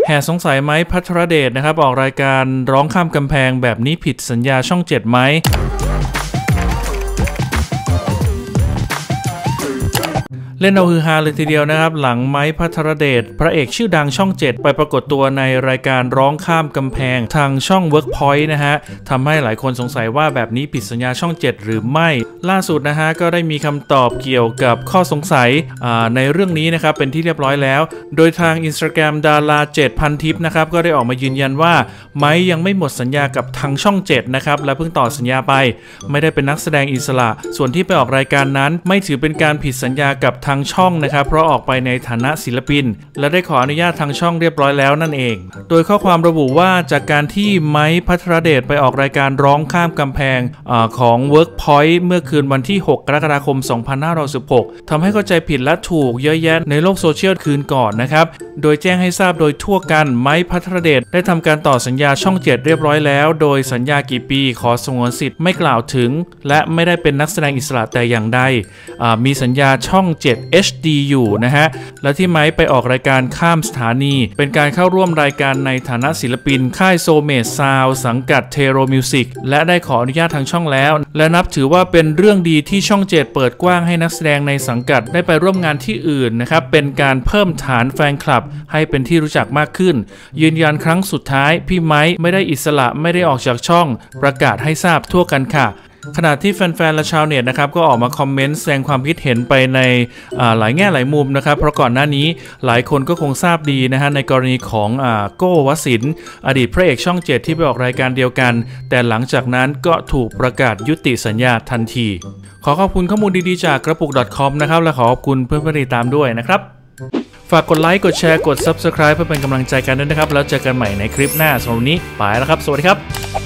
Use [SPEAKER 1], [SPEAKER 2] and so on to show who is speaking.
[SPEAKER 1] แห่สงสัยไหมภัทรเดชนะครับออกรายการร้องข้ามกำแพงแบบนี้ผิดสัญญาช่อง7ไหมเล่นเอาฮือฮาเลยทีเดียวนะครับหลังไม้ภัทรเดชพระเอกชื่อดังช่อง7ไปปรากฏตัวในรายการร้องข้ามกำแพงทางช่อง Workpoint นะฮะทำให้หลายคนสงสัยว่าแบบนี้ผิดสัญญาช่อง7หรือไม่ล่าสุดนะฮะก็ได้มีคำตอบเกี่ยวกับข้อสงสัยในเรื่องนี้นะครับเป็นที่เรียบร้อยแล้วโดยทาง Instagram ดารา7,000 ทิปนะครับก็ได้ออกมายืนยันว่าไม้ยังไม่หมดสัญญากับทางช่อง7นะครับและเพิ่งต่อสัญญาไปไม่ได้เป็นนักแสดงอิสระส่วนที่ไปออกรายการนั้นไม่ถือเป็นการผิดสัญญากับทางช่องนะครับเพราะออกไปในฐานะศิลปินและได้ขออนุญาตทางช่องเรียบร้อยแล้วนั่นเองโดยข้อความระบุว่าจากการที่ไม้ภัทรเดชไปออกรายการร้องข้ามกำแพงของ Workpoint เมื่อคืนวันที่6 กรกฎาคม 2516ทำให้เข้าใจผิดและถูกเยอะแยะในโลกโซเชียลคืนก่อนนะครับโดยแจ้งให้ทราบโดยทั่วกันไม้ภัทรเดชได้ทำการต่อสัญญาช่อง7เรียบร้อยแล้วโดยสัญญากี่ปีขอสงวนสิทธิ์ไม่กล่าวถึงและไม่ได้เป็นนักแสดงอิสระแต่อย่างใดมีสัญญาช่อง7 HD อยู่นะฮะและที่ไม้ไปออกรายการข้ามสถานีเป็นการเข้าร่วมรายการในฐานะศิลปินค่ายโซเมดซาวสังกัดเทโรมิวสิกและได้ขออนุญาตทางช่องแล้วและนับถือว่าเป็นเรื่องดีที่ช่อง7เปิดกว้างให้นักแสดงในสังกัดได้ไปร่วมงานที่อื่นนะครับเป็นการเพิ่มฐานแฟนคลับให้เป็นที่รู้จักมากขึ้นยืนยันครั้งสุดท้ายพี่ไม้ไม่ได้อิสระไม่ได้ออกจากช่องประกาศให้ทราบทั่วกันค่ะขณะที่แฟนๆและชาวเน็ตนะครับก็ออกมาคอมเมนต์แสดงความคิดเห็นไปในหลายแง่หลายมุมนะครับเพราะก่อนหน้านี้หลายคนก็คงทราบดีนะฮะในกรณีของโก้วสินทร์อดีตพระเอกช่อง7ที่ไปออกรายการเดียวกันแต่หลังจากนั้นก็ถูกประกาศยุติสัญญาทันทีขอขอบคุณข้อมูลดีๆจากกระปุก .com นะครับและขอขอบคุณเพื่อนๆติดตามด้วยนะครับฝากกดไลค์กดแชร์กด Subscribe เพื่อเป็นกำลังใจกันด้วยนะครับแล้วเจอกันใหม่ในคลิปหน้าสำหรับวันนี้ไปแล้วครับสวัสดีครับ